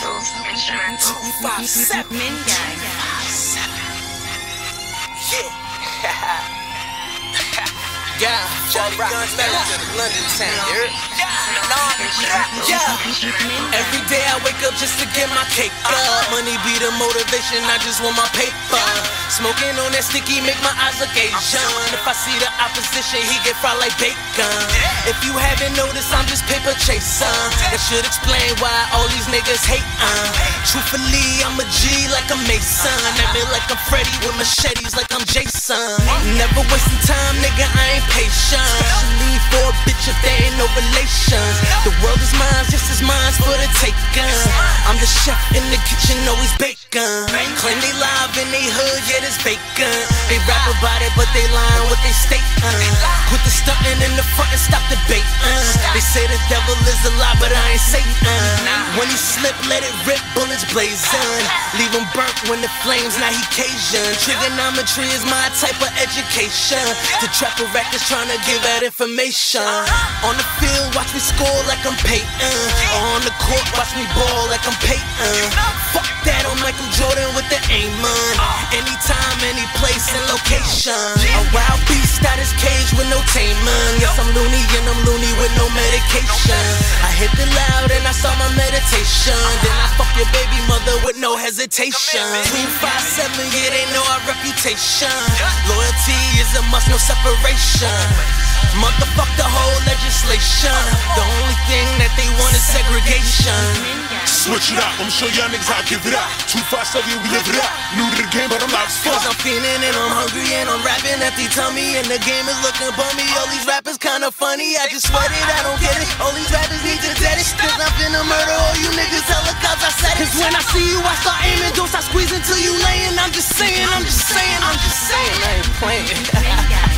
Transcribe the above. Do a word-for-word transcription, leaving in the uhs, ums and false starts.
instrumental, instrumental. two five seven. Min Gang. Yeah. Yeah, Johnny Guns Manager, London town. Yeah, yeah. Every day I wake up just to get my cake up. Money be the motivation, I just want my paper. Smoking on that sticky make my eyes look Asian. If I see the opposition, he get fried like bacon. If you haven't noticed, I'm just paper chaser. That should explain why all these niggas hate. Uh. Truthfully, I'm a G like a Mason. I feel like I'm Freddy with machetes like I'm Jason. Never wasting time, nigga, I ain't patient. Especially for a bitch if there ain't no relations. The world is mine, just as mine's for the taking. I'm the chef in the kitchen, always bacon. Claim they live in they hood, yeah, it's bacon. They rap about it, but they lying what they state. Uh. Quit the stunting in the front and stop the bait. Uh. They say the devil is a lie, but I ain't Satan. Uh. When he slip, let it rip, bullets blazing. Leave him burnt when the flames, now he Cajun. Trigonometry is my type of education. The trapper records trying to give that information. On the field, watch me score like I'm Peyton. On the court, watch me ball like I'm Peyton. Fuck that on Michael Jordan with the aim on. Anytime, any place and location. A wild beast out his cage with no taming. Yes, I'm loony and I'm loony with no medication. I hit the loud and I saw my meditation. Then I fuck your baby mother with no hesitation. two five seven, yeah, they know our reputation. Loyalty is a must, no separation. Motherfuck the whole legislation. The only thing that they want is segregation. Switch it up, I'ma show y'all niggas how to give it up. two five seven, we live it up. New to the game, but I'm loud as fuck. Cause I'm feeling and I'm hungry and I'm rapping empty tummy. And the game is looking bummy. All these rappers kinda funny, I just sweat it, I don't get it. All these rappers need to dead it. Cause I'm finna murder all you niggas, helicopters, I said it. Cause when I see you, I start aiming. Don't stop squeezing till you laying. I'm just saying, I'm just saying, I'm just saying, I ain't playing.